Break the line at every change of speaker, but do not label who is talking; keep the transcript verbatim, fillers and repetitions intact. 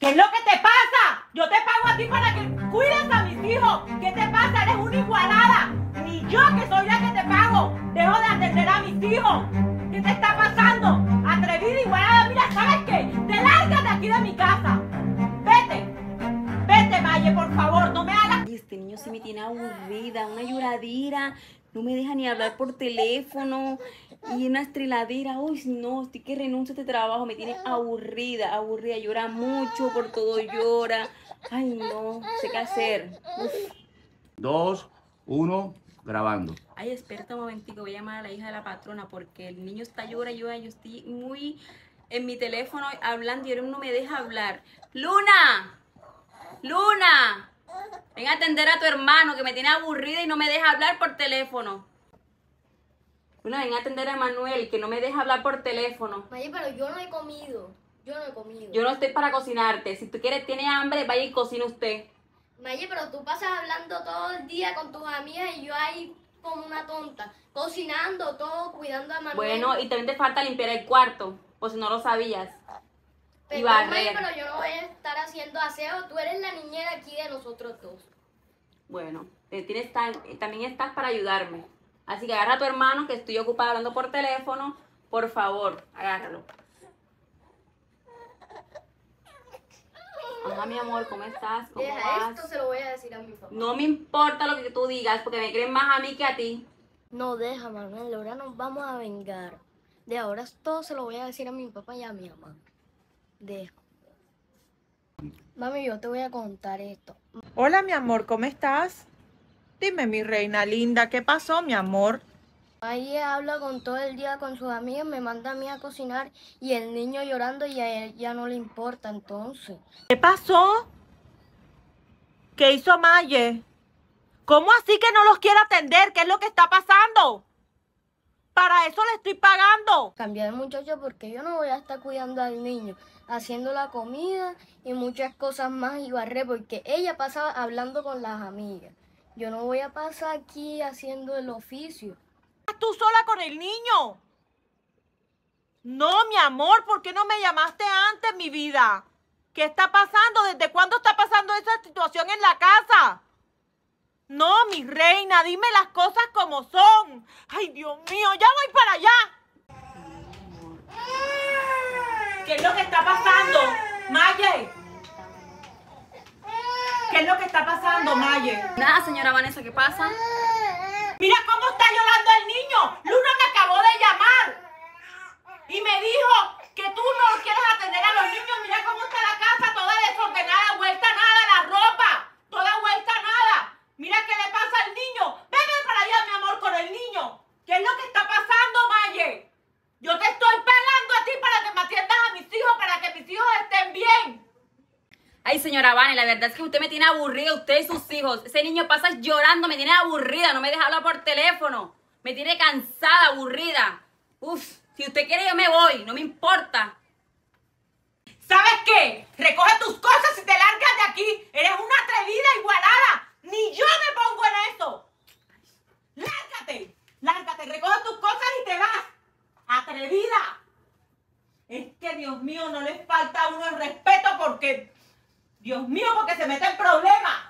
¿Qué es lo que te pasa? Yo te pago a ti para que cuides a mis hijos. ¿Qué te pasa? Eres una igualada. Ni yo, que soy la que te pago, dejo de atender a mis hijos. ¿Qué te está pasando? Atrevida, igualada. Mira, ¿sabes qué? Te largas de aquí de mi casa. Vete. Vete, Maye, por favor. No me hagas...
Ay, este niño sí me tiene aburrida, una lloradera. No me deja ni hablar por teléfono. Y una estriladera. Uy, no, estoy que renuncio a este trabajo. Me tiene aburrida, aburrida. Llora mucho, por todo llora. Ay, no, no sé qué hacer. Uf.
Dos, uno, grabando.
Ay, espérate un momentico, voy a llamar a la hija de la patrona porque el niño está llora, llora. Yo estoy muy en mi teléfono hablando y él no me deja hablar. ¡Luna! ¡Luna! Ven a atender a tu hermano que me tiene aburrida y no me deja hablar por teléfono. Luna, ven a atender a Manuel que no me deja hablar por teléfono.
Maye, pero yo no he comido. Yo no he comido.
Yo no estoy para cocinarte. Si tú quieres, tiene hambre, vaya y cocina usted.
Maye, pero tú pasas hablando todo el día con tus amigas y yo ahí como una tonta, cocinando todo, cuidando a Manuel.
Bueno, y también te falta limpiar el cuarto, por si no lo sabías.
Pero,
Y barrer.
Maye, pero yo no voy a estar haciendo aseo. Tú eres la niñera aquí de nosotros dos.
Bueno, eh, tienes tan- eh, también estás para ayudarme. Así que agarra a tu hermano, que estoy ocupada hablando por teléfono. Por favor, agárralo. Ajá, mi amor, ¿cómo estás? ¿Cómo
Deja
vas?
esto, se lo voy a decir a mi papá.
No me importa lo que tú digas, porque me creen más a mí que a ti.
No, deja, Manuel, ahora nos vamos a vengar. De ahora todo se lo voy a decir a mi papá y a mi mamá. Deja. Mami, yo te voy a contar esto.
Hola, mi amor, ¿cómo estás? Dime, mi reina linda, ¿qué pasó, mi amor?
Maye habla con todo el día con sus amigas, me manda a mí a cocinar y el niño llorando y a él ya no le importa, entonces.
¿Qué pasó? ¿Qué hizo Maye? ¿Cómo así que no los quiere atender? ¿Qué es lo que está pasando? Para eso le estoy pagando.
Cambiar de muchacho porque yo no voy a estar cuidando al niño, haciendo la comida y muchas cosas más y barrer porque ella pasa hablando con las amigas. Yo no voy a pasar aquí haciendo el oficio.
¿Estás tú sola con el niño? No, mi amor, ¿por qué no me llamaste antes, mi vida? ¿Qué está pasando? ¿Desde cuándo está pasando esa situación en la casa? No, mi reina, dime las cosas como son. Ay, Dios mío, ya voy para allá. ¿Qué es lo que está pasando, Maye? ¿Qué es lo que está pasando, Maye?
Nada, señora Vanessa, ¿qué pasa?
Mira cómo está llorando el niño. Luna me acabó de llamar y me dijo que tú no quieres atender a los niños. Mira cómo está la casa, toda desordenada, vuelta nada, la ropa, toda vuelta nada. Mira qué le pasa al niño. Vete para allá, mi amor, con el niño. ¿Qué es lo que está pasando, Maye? Yo te estoy pagando a ti para que me atiendas a mis hijos, para que mis hijos estén bien.
Ay, señora Vane, la verdad es que usted me tiene aburrida, usted y sus hijos. Ese niño pasa llorando, me tiene aburrida, no me deja hablar por teléfono. Me tiene cansada, aburrida. Uf, si usted quiere yo me voy, no me importa.
¿Sabes qué? Recoge tus cosas y te largas de aquí. Eres una atrevida igualada. Ni yo me pongo en eso. Lárgate, lárgate, recoge tus cosas y te vas. Atrevida. Es que, Dios mío, no les falta a uno el respeto porque... Dios mío, porque se mete en problemas.